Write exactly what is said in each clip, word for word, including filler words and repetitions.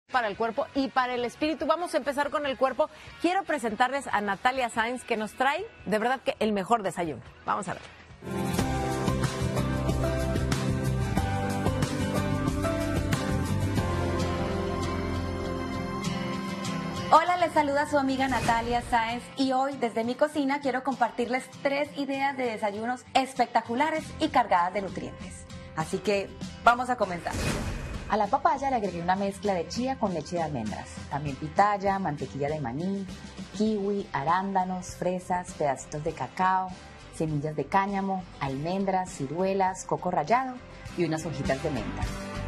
Para el cuerpo y para el espíritu. Vamos a empezar con el cuerpo. Quiero presentarles a Natalia Sáenz, que nos trae de verdad que el mejor desayuno. Vamos a ver. Hola, les saluda su amiga Natalia Sáenz y hoy desde mi cocina quiero compartirles tres ideas de desayunos espectaculares y cargadas de nutrientes. Así que vamos a comenzar. A la papaya le agregué una mezcla de chía con leche de almendras, también pitaya, mantequilla de maní, kiwi, arándanos, fresas, pedacitos de cacao, semillas de cáñamo, almendras, ciruelas, coco rallado y unas hojitas de menta.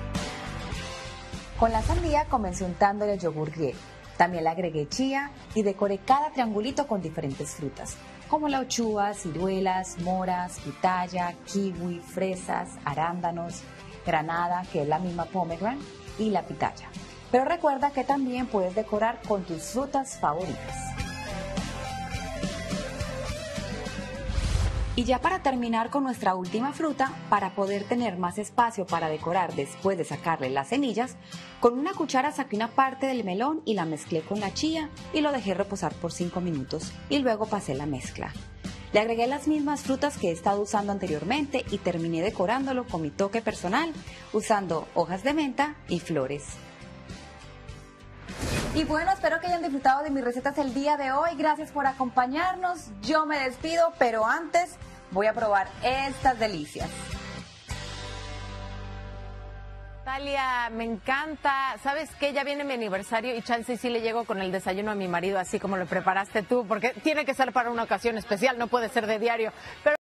Con la sandía comencé untándole yogur griego. También le agregué chía y decoré cada triangulito con diferentes frutas, como la uchúa, ciruelas, moras, pitaya, kiwi, fresas, arándanos, granada, que es la misma pomegranate, y la pitaya. Pero recuerda que también puedes decorar con tus frutas favoritas. Y ya para terminar con nuestra última fruta, para poder tener más espacio para decorar después de sacarle las semillas, con una cuchara saqué una parte del melón y la mezclé con la chía y lo dejé reposar por cinco minutos y luego pasé la mezcla. Le agregué las mismas frutas que he estado usando anteriormente y terminé decorándolo con mi toque personal usando hojas de menta y flores. Y bueno, espero que hayan disfrutado de mis recetas el día de hoy. Gracias por acompañarnos. Yo me despido, pero antes voy a probar estas delicias. Natalia, me encanta. ¿Sabes qué? Ya viene mi aniversario y chance sí le llego con el desayuno a mi marido así como lo preparaste tú, porque tiene que ser para una ocasión especial, no puede ser de diario. Pero